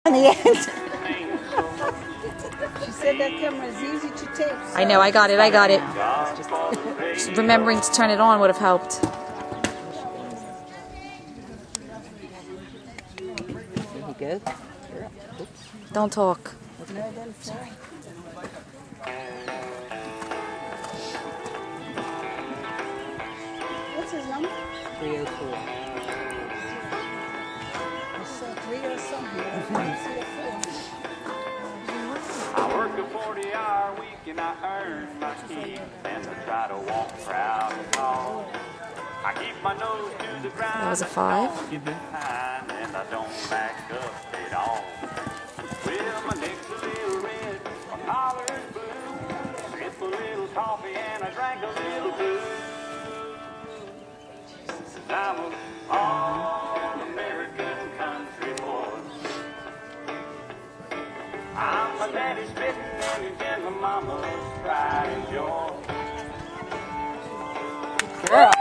in the end. She said that camera is easy to take. So I know, I got it. Just remembering to turn it on would have helped. There you go. Don't talk. Sorry. What's his number? 304. I saw 3 or something. I didn't see a 4. I work a 40-hour week and I earn my keep, and I try to walk proud and tall. I keep my nose to the ground. That was a 5. Get behind and I don't back up at all. Well, my neck's a little red, my collar's blue. Sip a little coffee and I drank a little booze. I'm a all-American country boy. I'm my daddy's spitting and my mama's pride and joy. Girl.